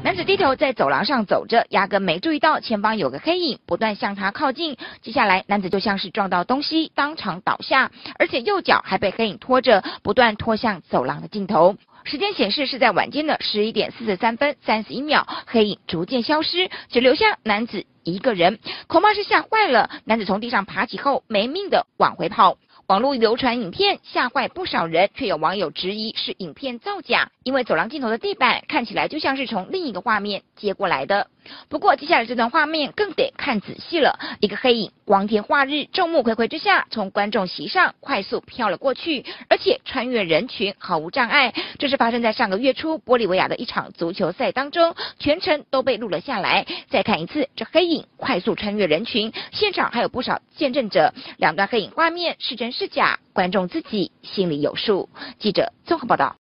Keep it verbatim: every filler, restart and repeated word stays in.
男子低头在走廊上走着，压根没注意到前方有个黑影不断向他靠近。接下来，男子就像是撞到东西，当场倒下，而且右脚还被黑影拖着，不断拖向走廊的尽头。时间显示是在晚间的十一点四十三分三十一秒，黑影逐渐消失，只留下男子一个人，恐怕是吓坏了。男子从地上爬起后，没命的往回跑。网络流传影片吓坏不少人，却有网友质疑是影片造假，因为走廊尽头的地板看起来就像是从另一个画面接过来的。不过接下来这段画面更得看仔细了，一个黑影光天化日众目睽睽之下从观众席上快速飘了过去，而且穿越人群毫无障碍。这是发生在上个月初玻利维亚的一场足球赛当中，全程都被录了下来。再看一次这黑影快速穿越人群，现场还有不少见证者，两段黑影画面是真是假，观众自己心里有数。记者综合报道。